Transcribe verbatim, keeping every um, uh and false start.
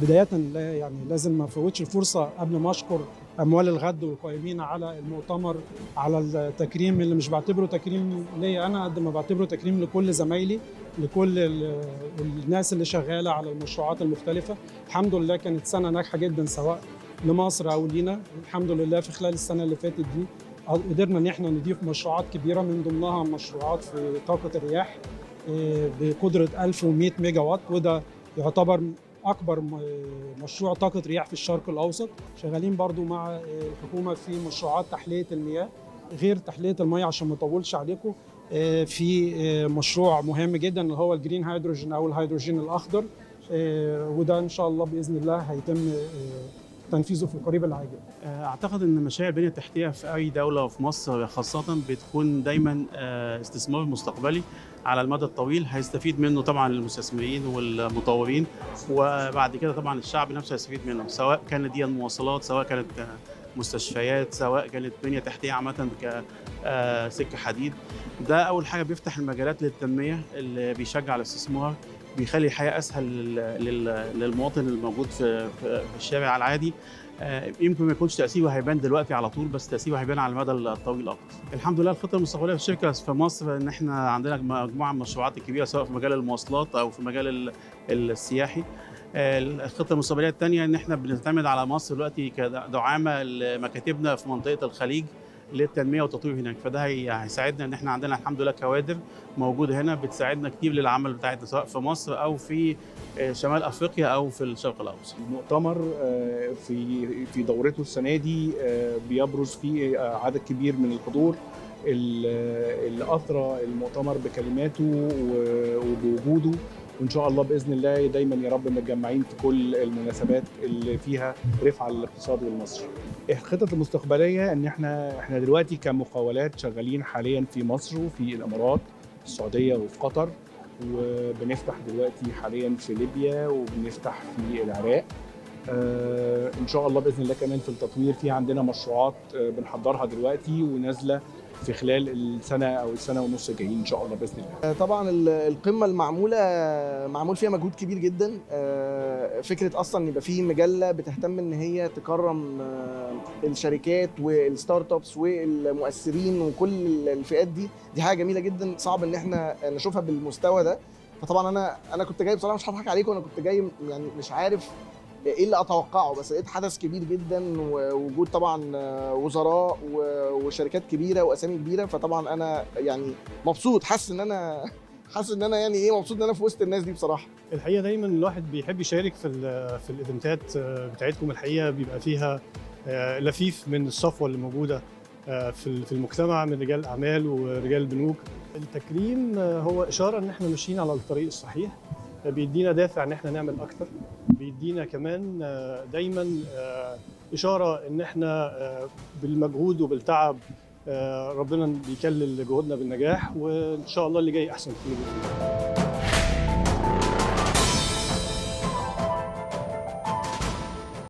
بداية لا يعني لازم ما افوتش الفرصة قبل ما اشكر اموال الغد والقائمين على المؤتمر على التكريم اللي مش بعتبره تكريم ليا انا قد ما بعتبره تكريم لكل زمايلي، لكل الناس اللي شغالة على المشروعات المختلفة. الحمد لله كانت سنة ناجحة جدا سواء لمصر او لينا. الحمد لله في خلال السنة اللي فاتت دي قدرنا ان احنا نضيف مشروعات كبيرة، من ضمنها مشروعات في طاقة الرياح بقدرة ألف ومئة ميجا وات، وده يعتبر أكبر مشروع طاقة رياح في الشرق الأوسط. شغالين برضو مع الحكومة في مشروعات تحلية المياه، غير تحلية المياه عشان ما أطولش عليكم في مشروع مهم جدا اللي هو الجرين هيدروجين أو الهيدروجين الأخضر، وده إن شاء الله بإذن الله هيتم تنفيذه في القريب العاجل. اعتقد ان مشاريع البنيه التحتيه في اي دوله وفي مصر خاصه بتكون دايما استثمار مستقبلي على المدى الطويل، هيستفيد منه طبعا المستثمرين والمطورين، وبعد كده طبعا الشعب نفسه هيستفيد منه، سواء كانت دي المواصلات، سواء كانت مستشفيات، سواء كانت بنيه تحتيه عامه كسكه حديد. ده اول حاجه بيفتح المجالات للتنميه اللي بيشجع الاستثمار، بيخلي الحياه اسهل للمواطن الموجود في في الشارع العادي. يمكن ما يكونش تاثيره هيبان دلوقتي على طول، بس تاثيره هيبان على المدى الطويل اكتر. الحمده لله الخطه المستقبليه في الشركه في مصر ان احنا عندنا مجموعه من المشروعات الكبيره سواء في مجال المواصلات او في مجال السياحي. الخطه المستقبليه الثانيه ان احنا بنعتمد على مصر دلوقتي كدعامه لمكاتبنا في منطقه الخليج للتنميه والتطوير هناك، فده هيساعدنا ان احنا عندنا الحمد لله كوادر موجوده هنا بتساعدنا كتير للعمل بتاعتنا سواء في مصر او في شمال افريقيا او في الشرق الاوسط. المؤتمر في في دورته السنه دي بيبرز فيه عدد كبير من الحضور اللي اثرى المؤتمر بكلماته وبوجوده، وان شاء الله باذن الله دايما يا رب متجمعين في كل المناسبات اللي فيها رفعه للاقتصاد المصري. الخطط المستقبليه ان احنا احنا دلوقتي كمقاولات شغالين حاليا في مصر وفي الامارات، في السعوديه وفي قطر، وبنفتح دلوقتي حاليا في ليبيا وبنفتح في العراق. آه ان شاء الله باذن الله كمان في التطوير في عندنا مشروعات آه بنحضرها دلوقتي ونازله في خلال السنه او السنه ونص الجايين ان شاء الله باذن الله. طبعا القمه المعموله معمول فيها مجهود كبير جدا. فكره اصلا ان يبقى في مجله بتهتم ان هي تكرم الشركات والستارت ابس والمؤثرين وكل الفئات دي، دي حاجه جميله جدا، صعب ان احنا نشوفها بالمستوى ده. فطبعا انا انا كنت جاي بصراحه مش هضحك عليكم، انا كنت جاي يعني مش عارف ايه اللي اتوقعه، بس لقيت حدث كبير جدا ووجود طبعا وزراء وشركات كبيره واسامي كبيره، فطبعا انا يعني مبسوط، حاسس ان انا حاسس ان انا يعني ايه مبسوط ان انا في وسط الناس دي بصراحه. الحقيقه دايما الواحد بيحب يشارك في في الايفنتات بتاعتكم، الحقيقه بيبقى فيها لفيف من الصفوه اللي موجوده في في المجتمع من رجال الاعمال ورجال البنوك. التكريم هو اشاره ان احنا ماشيين على الطريق الصحيح، بيدينا دافع ان احنا نعمل اكتر، بيدينا كمان دايما اشاره ان احنا بالمجهود وبالتعب ربنا بيكلل جهودنا بالنجاح، وان شاء الله اللي جاي احسن كتير.